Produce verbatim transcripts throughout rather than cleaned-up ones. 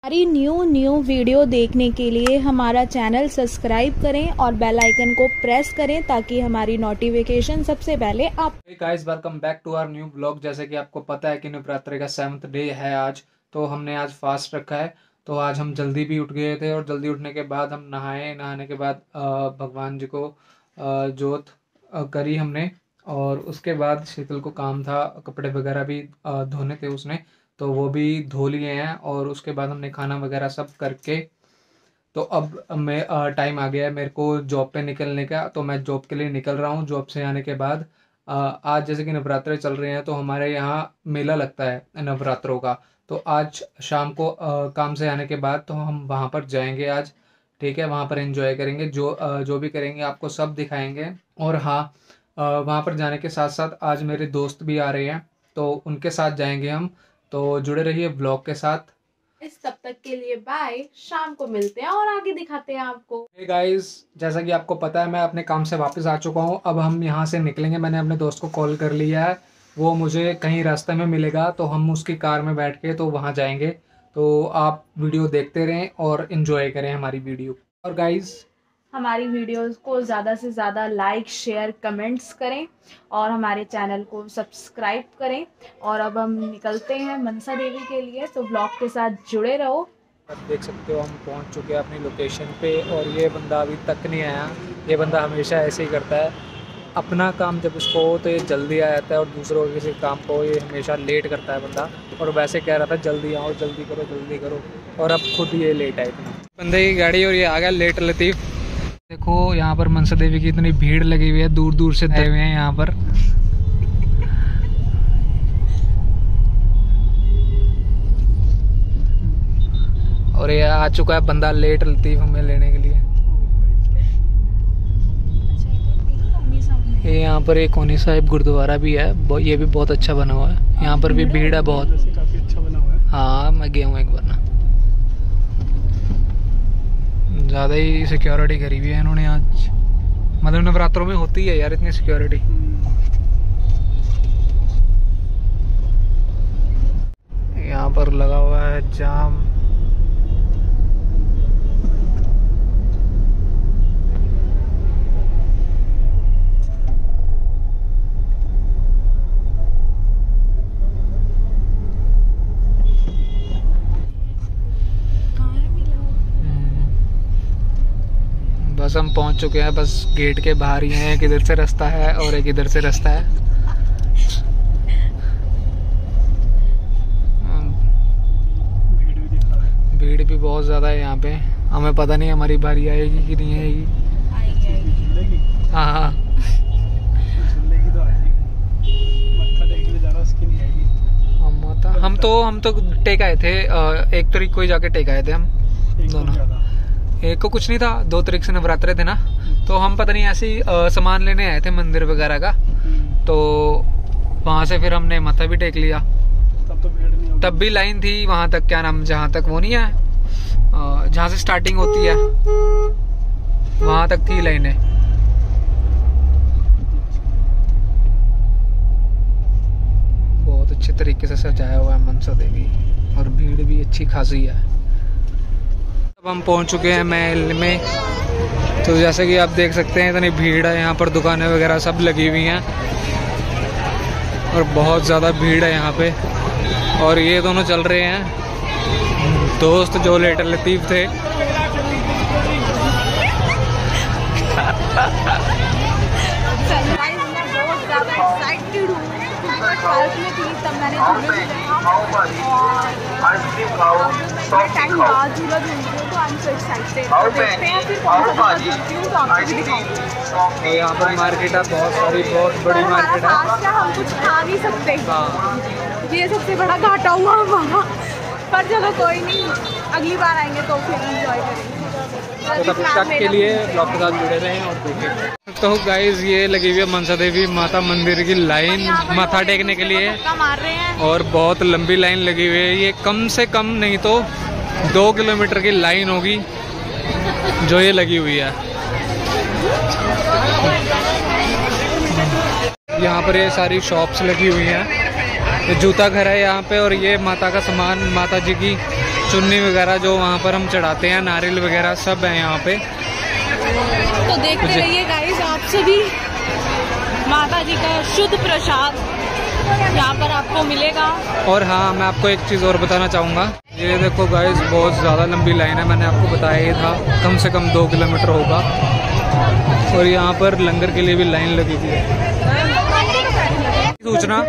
हमारी new new video देखने के लिए हमारा चैनल सब्सक्राइब करें और बेल आइकन को प्रेस करें ताकि हमारी नोटिफिकेशन सबसे पहले आप। Guys welcome back to our new blog. जैसे कि आपको पता है कि नवरात्रि का सेवन्थ डे है आज, तो हमने आज फास्ट रखा है। तो आज हम जल्दी भी उठ गए थे और जल्दी उठने के बाद हम नहाए। नहाने के बाद भगवान जी को जोत करी हमने, और उसके बाद शीतल को काम था, कपड़े वगैरह भी धोने थे उसने, तो वो भी धो लिए हैं। और उसके बाद हमने खाना वगैरह सब करके, तो अब मैं टाइम आ गया है मेरे को जॉब पे निकलने का। तो मैं जॉब के लिए निकल रहा हूँ। जॉब से आने के बाद आज जैसे कि नवरात्रे चल रहे हैं, तो हमारे यहाँ मेला लगता है नवरात्रों का। तो आज शाम को आ, काम से आने के बाद तो हम वहाँ पर जाएंगे आज। ठीक है, वहाँ पर एंजॉय करेंगे, जो आ, जो भी करेंगे आपको सब दिखाएंगे। और हाँ, वहाँ पर जाने के साथ साथ आज मेरे दोस्त भी आ रहे हैं, तो उनके साथ जाएंगे हम। तो जुड़े रहिए ब्लॉग के साथ। इस तब तक के लिए बाय, शाम को मिलते हैं और आगे दिखाते हैं आपको। हे गाइस, जैसा कि आपको पता है मैं अपने काम से वापस आ चुका हूँ। अब हम यहाँ से निकलेंगे। मैंने अपने दोस्त को कॉल कर लिया है, वो मुझे कहीं रास्ते में मिलेगा, तो हम उसकी कार में बैठ के तो वहाँ जाएंगे। तो आप वीडियो देखते रहें और इन्जॉय करें हमारी वीडियो। और गाइस, हमारी वीडियोस को ज़्यादा से ज़्यादा लाइक शेयर कमेंट्स करें और हमारे चैनल को सब्सक्राइब करें। और अब हम निकलते हैं मनसा देवी के लिए, तो ब्लॉग के साथ जुड़े रहो। आप देख सकते हो हम पहुंच चुके हैं अपनी लोकेशन पे, और ये बंदा अभी तक नहीं आया। ये बंदा हमेशा ऐसे ही करता है, अपना काम जब उसको हो तो ये जल्दी आ जाता है, और दूसरों के किसी काम को ये हमेशा लेट करता है बंदा। और वैसे कह रहा था जल्दी आओ, जल्दी करो, जल्दी करो, और अब खुद ये लेट आए इतना। बंदे की गाड़ी और ये आ गया लेट लतीफ़। देखो यहाँ पर मनसा देवी की इतनी भीड़ लगी हुई है, दूर दूर से आए हुए हैं यहाँ पर। और ये आ चुका है बंदा लेट लतीफ़ हमें लेने के लिए। ये यहाँ पर एक कोनी साहिब गुरुद्वारा भी है, ये भी बहुत अच्छा बना हुआ है। यहाँ पर भी भीड़ है बहुत, काफी अच्छा बना हुआ है। हाँ, मैं गया हूँ एक बार ना। ज़्यादा ही सिक्योरिटी करी हुई है इन्होंने आज, मतलब नवरात्रों में होती है यार इतनी सिक्योरिटी। यहाँ पर लगा हुआ है जाम। बस हम पहुंच चुके हैं, बस गेट के बाहर ही हैं। एक इधर से रास्ता है और एक इधर से रास्ता है। भीड़ भी बहुत ज़्यादा है यहाँ पे। हमें पता नहीं हमारी बारी आएगी कि नहीं आएगी। हाँ हाँ, हम हम तो हम तो टेक आए थे, एक तारीख को ही जाके टेक आए थे हम दोनों। एक को कुछ नहीं था, दो तारीख से नवरात्रे थे ना, तो हम पता नहीं ऐसे ही सामान लेने आए थे मंदिर वगैरह का। तो वहाँ से फिर हमने माथा भी टेक लिया। तब तो भीड़ नहीं होगी। तब भी लाइन थी वहाँ तक, क्या नाम, जहाँ तक वो नहीं है, जहाँ से स्टार्टिंग होती है वहाँ तक थी लाइनें। बहुत अच्छे तरीके से सजाया हुआ है मनसा देवी, और भीड़ भी अच्छी खासी है। अब हम पहुंच चुके हैं महल में। तो जैसे कि आप देख सकते हैं इतनी भीड़ है यहाँ पर, दुकानें वगैरह सब लगी हुई हैं और बहुत ज़्यादा भीड़ है यहाँ पे। और ये दोनों चल रहे हैं दोस्त जो लेट लतीफ़ थे। ट्वेल्थ में थी तब मैंने झूले टाइम बाद झूला झूलती हूँ, तो आई एम सो एक्साइटेड। देखते हैं फिर कौन सा झूला झूलती हूँ, तो आपको भी दिखाऊंगी। यहाँ पर मार्केट है बहुत सारी, बहुत बड़ी मार्केट है। हम कुछ खा नहीं सकते, ये सबसे बड़ा घाटा हुआ हमारा। पर चलो कोई नहीं, अगली बार आएंगे तो फिर एंजॉय करेंगे। तो तब तक के लिए ब्लॉग के साथ जुड़े रहें और देखें। तो गाइज, ये लगी हुई है मनसा देवी माता मंदिर की लाइन माथा टेकने के लिए, और बहुत लंबी लाइन लगी हुई है। ये कम से कम नहीं तो दो किलोमीटर की लाइन होगी जो ये लगी हुई है। यहाँ पर ये सारी शॉप्स लगी हुई हैं। ये जूता घर है यहाँ पे, और ये माता का सामान, माता जी की चुन्नी वगैरह जो वहाँ पर हम चढ़ाते हैं, नारियल वगैरह सब है यहाँ पे। तो देखते रहिए गाइस, आप सभी माता जी का शुद्ध प्रसाद यहाँ पर आपको मिलेगा। और हाँ, मैं आपको एक चीज़ और बताना चाहूँगा, ये देखो गाइस बहुत ज़्यादा लंबी लाइन है, मैंने आपको बताया ही था, कम से कम दो किलोमीटर होगा। और यहाँ पर लंगर के लिए भी लाइन लगी हुई है। सूचना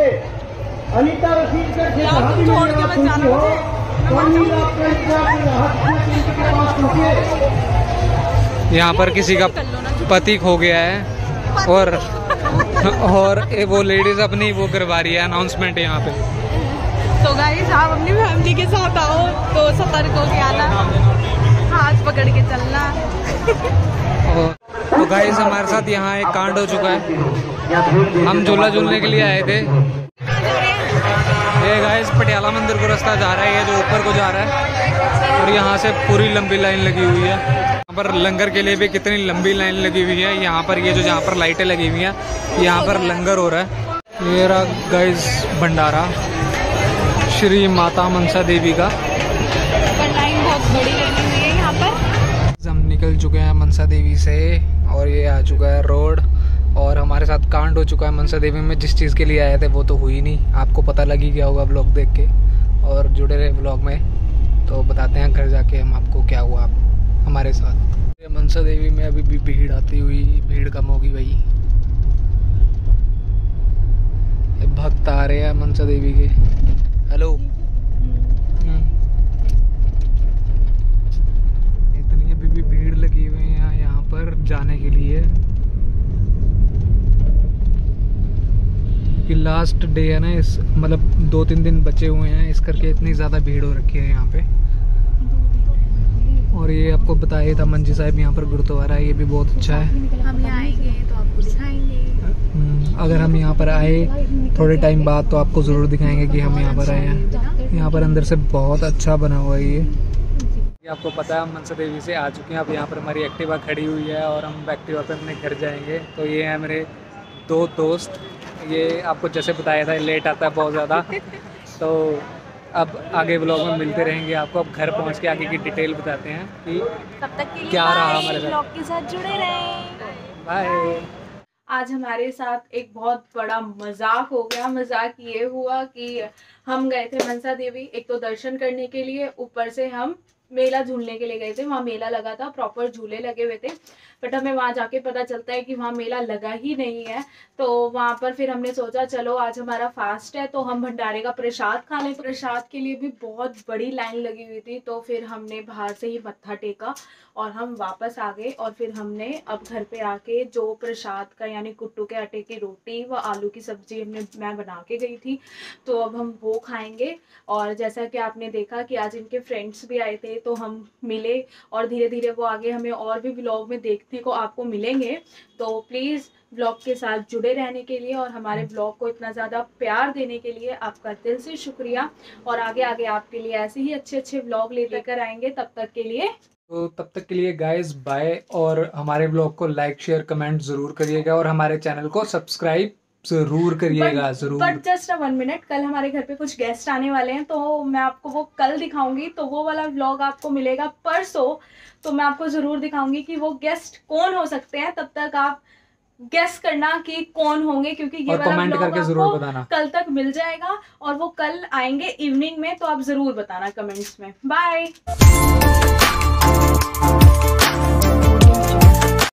यहाँ पर किसी का पति खो गया है और और वो लेडीज अपनी वो करवा रही है अनाउंसमेंट यहाँ पे। तो गाइस आप अपनी फैमिली के साथ आओ तो सतर्क होके आना, हाथ पकड़ के चलना। तो गाइस हमारे साथ यहाँ एक कांड हो चुका है, हम झूला झूलने के लिए आए थे। ये गाइस पटियाला मंदिर को रास्ता जा रहा है, ये जो ऊपर को जा रहा है, और यहाँ से पूरी लंबी लाइन लगी हुई है। यहाँ पर लंगर के लिए भी कितनी लंबी लाइन लगी हुई है। यहाँ पर ये जो जहाँ पर लाइटें लगी हुई हैं, यहाँ पर लंगर हो रहा है। ये रहा गाइस भंडारा श्री माता मनसा देवी का। लाइन बहुत बड़ी लगी हुई है यहाँ पर। हम निकल चुके हैं मनसा देवी से और ये आ चुका है रोड, और हमारे साथ कांड हो चुका है मनसा देवी में। जिस चीज़ के लिए आए थे वो तो हुई नहीं, आपको पता लग ही गया होगा ब्लॉग देख के, और जुड़े रहे ब्लॉग में। तो बताते हैं घर जाके हम आपको क्या हुआ हमारे साथ। ये मनसा देवी में अभी भी भीड़ आती हुई, भीड़ कम होगी भाई। ये भक्त आ रहे हैं मनसा देवी के। हेलो, इतनी अभी भी भीड़ लगी हुई है यहाँ यहाँ पर जाने के लिए, कि लास्ट डे है ना, इस मतलब दो तीन दिन बचे हुए हैं, इस करके इतनी ज़्यादा भीड़ हो रखी है यहाँ पे। और ये आपको बताया था मंजी साहिब यहाँ पर गुरुद्वारा है, ये भी बहुत अच्छा है। हम यहाँ आएंगे तो आपको दिखाएंगे। अगर हम यहाँ पर आए थोड़े टाइम बाद तो आपको ज़रूर दिखाएंगे कि हम यहाँ पर आए हैं। यहाँ पर अंदर से बहुत अच्छा बना हुआ है ये। ये आपको पता है हम मनसा देवी से आ चुके हैं। अब यहाँ पर हमारी एक्टिवा खड़ी हुई है और हम एक्टिवा पर अपने घर जाएंगे। तो ये है मेरे दो दोस्त, ये आपको जैसे बताया था लेट आता है बहुत ज़्यादा। तो अब आगे ब्लॉग में मिलते रहेंगे आपको। अब घर पहुंच के आगे की डिटेल बताते हैं कि तब तक के लिए क्या रहा हमारे साथ। ब्लॉग के साथ जुड़े रहें। बाय। आज हमारे साथ एक बहुत बड़ा मजाक हो गया। मजाक ये हुआ कि हम गए थे मनसा देवी, एक तो दर्शन करने के लिए, ऊपर से हम मेला झूलने के लिए गए थे। वहाँ मेला लगा था, प्रॉपर झूले लगे हुए थे, बट हमें वहाँ जाके पता चलता है कि वहाँ मेला लगा ही नहीं है। तो वहाँ पर फिर हमने सोचा चलो आज हमारा फास्ट है तो हम भंडारे का प्रसाद खा लें। प्रसाद के लिए भी बहुत बड़ी लाइन लगी हुई थी, तो फिर हमने बाहर से ही मत्था टेका और हम वापस आ गए। और फिर हमने अब घर पे आके जो प्रसाद का यानी कुट्टू के आटे की रोटी व आलू की सब्जी हमने मैं बना के गई थी, तो अब हम वो खाएंगे। और जैसा कि आपने देखा कि आज इनके फ्रेंड्स भी आए थे तो हम मिले, और धीरे धीरे वो आगे हमें और भी ब्लॉग में देखने को आपको मिलेंगे। तो प्लीज़ ब्लॉग के साथ जुड़े रहने के लिए और हमारे ब्लॉग को इतना ज़्यादा प्यार देने के लिए आपका दिल से शुक्रिया। और आगे आगे आपके लिए ऐसे ही अच्छे अच्छे ब्लॉग लेकर आएंगे। तब तक के लिए तो तब तक के लिए गाइस बाय। और हमारे ब्लॉग को लाइक शेयर कमेंट ज़रूर करिएगा और हमारे चैनल को सब्सक्राइब जरूर करिएगा जरूर। But just a one minute, कल हमारे घर पे कुछ गेस्ट आने वाले हैं तो मैं आपको वो कल दिखाऊंगी। तो वो वाला व्लॉग आपको मिलेगा परसों, तो मैं आपको जरूर दिखाऊंगी कि वो गेस्ट कौन हो सकते हैं। तब तक आप गेस करना कि कौन होंगे, क्योंकि ये वाला कमेंट करके जरूर बताना। कल तक मिल जाएगा और वो कल आएंगे इवनिंग में, तो आप जरूर बताना कमेंट्स में। बाय।